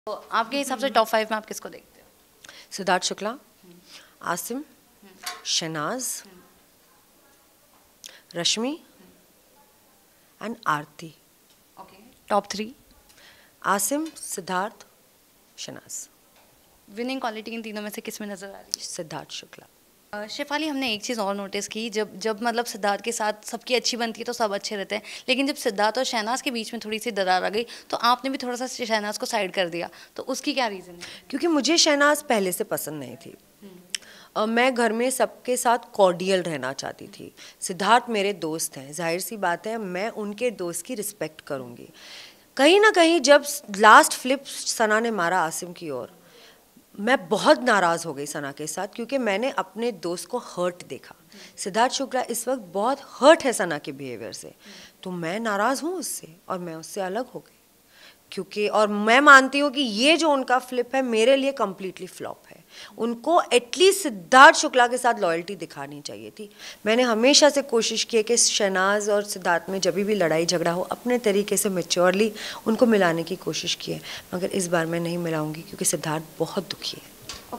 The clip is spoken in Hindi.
तो आपके हिसाब से टॉप 5 में आप किसको देखते हो? Siddharth Shukla, Asim, Shehnaz, Rashmi and Aarti. Okay, top 3 Asim, Siddharth, Shehnaz. Winning quality इन तीनों में से किस में नजर आ रही है? सिद्धार्थ शुक्ला। शेफाली, हमने एक चीज़ और नोटिस की, जब मतलब सिद्धार्थ के साथ सबकी अच्छी बनती है तो सब अच्छे रहते हैं, लेकिन जब सिद्धार्थ और शहनाज के बीच में थोड़ी सी दरार आ गई तो आपने भी थोड़ा सा शहनाज को साइड कर दिया, तो उसकी क्या रीज़न है? क्योंकि मुझे शहनाज पहले से पसंद नहीं थी। मैं घर में सबके साथ कॉर्डियल रहना चाहती थी। सिद्धार्थ मेरे दोस्त हैं, जाहिर सी बात है मैं उनके दोस्त की रिस्पेक्ट करूँगी। कहीं ना कहीं जब लास्ट फ्लिप सना ने मारा आसिम की ओर, मैं बहुत नाराज़ हो गई सना के साथ, क्योंकि मैंने अपने दोस्त को हर्ट देखा। सिद्धार्थ शुक्ला इस वक्त बहुत हर्ट है सना के बिहेवियर से, तो मैं नाराज़ हूँ उससे और मैं उससे अलग हो गई। क्योंकि और मैं मानती हूँ कि ये जो उनका फ्लिप है मेरे लिए कम्प्लीटली फ्लॉप है। उनको एटलीस्ट सिद्धार्थ शुक्ला के साथ लॉयल्टी दिखानी चाहिए थी। मैंने हमेशा से कोशिश की है कि शहनाज और सिद्धार्थ में जब भी लड़ाई झगड़ा हो अपने तरीके से मैच्योरली उनको मिलाने की कोशिश की है, मगर इस बार मैं नहीं मिलाऊंगी क्योंकि सिद्धार्थ बहुत दुखी है।